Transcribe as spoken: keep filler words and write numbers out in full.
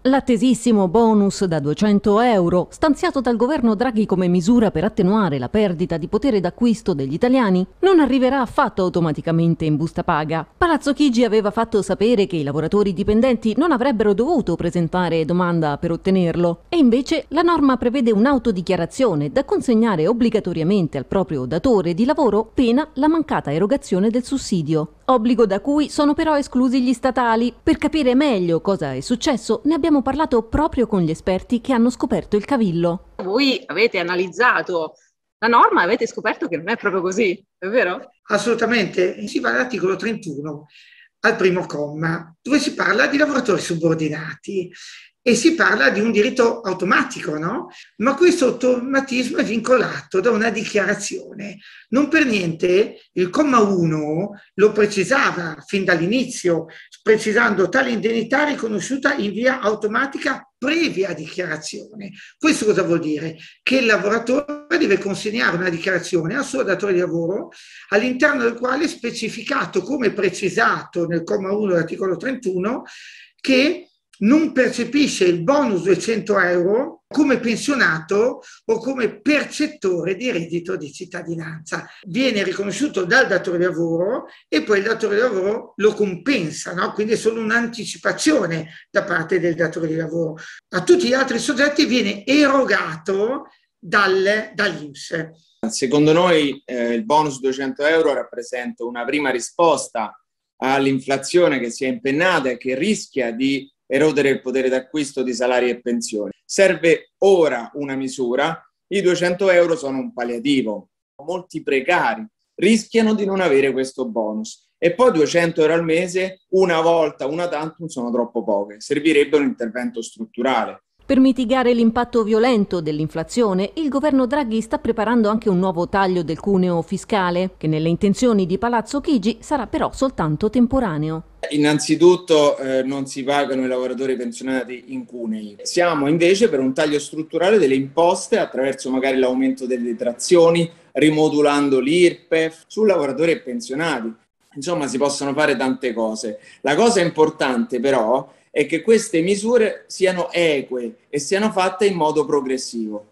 L'attesissimo bonus da duecento euro, stanziato dal governo Draghi come misura per attenuare la perdita di potere d'acquisto degli italiani, non arriverà affatto automaticamente in busta paga. Palazzo Chigi aveva fatto sapere che i lavoratori dipendenti non avrebbero dovuto presentare domanda per ottenerlo, e invece la norma prevede un'autodichiarazione da consegnare obbligatoriamente al proprio datore di lavoro pena la mancata erogazione del sussidio. Obbligo da cui sono però esclusi gli statali. Per capire meglio cosa è successo, ne abbiamo parlato proprio con gli esperti che hanno scoperto il cavillo. Voi avete analizzato la norma e avete scoperto che non è proprio così, è vero? Assolutamente. Si va all'articolo trentuno, al primo comma, dove si parla di lavoratori subordinati e si parla di un diritto automatico, no? Ma questo automatismo è vincolato da una dichiarazione. Non per niente il comma uno lo precisava fin dall'inizio, precisando tale indennità riconosciuta in via automatica previa dichiarazione. Questo cosa vuol dire? Che il lavoratore deve consegnare una dichiarazione al suo datore di lavoro all'interno del quale è specificato, come precisato nel comma uno dell'articolo trentuno, che non percepisce il bonus duecento euro come pensionato o come percettore di reddito di cittadinanza. Viene riconosciuto dal datore di lavoro e poi il datore di lavoro lo compensa, no? Quindi è solo un'anticipazione da parte del datore di lavoro. A tutti gli altri soggetti viene erogato dal, dall'I N P S. Secondo noi eh, il bonus duecento euro rappresenta una prima risposta all'inflazione che si è impennata e che rischia di erodere il potere d'acquisto di salari e pensioni. Serve ora una misura, i duecento euro sono un palliativo. Molti precari rischiano di non avere questo bonus e poi duecento euro al mese, una volta, una tantum, sono troppo poche. Servirebbe un intervento strutturale. Per mitigare l'impatto violento dell'inflazione, il governo Draghi sta preparando anche un nuovo taglio del cuneo fiscale, che nelle intenzioni di Palazzo Chigi sarà però soltanto temporaneo. Innanzitutto eh, non si pagano i lavoratori pensionati in cunei. Siamo invece per un taglio strutturale delle imposte attraverso magari l'aumento delle detrazioni, rimodulando l'I R P E F su lavoratori e pensionati. Insomma, si possono fare tante cose. La cosa importante però è che queste misure siano eque e siano fatte in modo progressivo.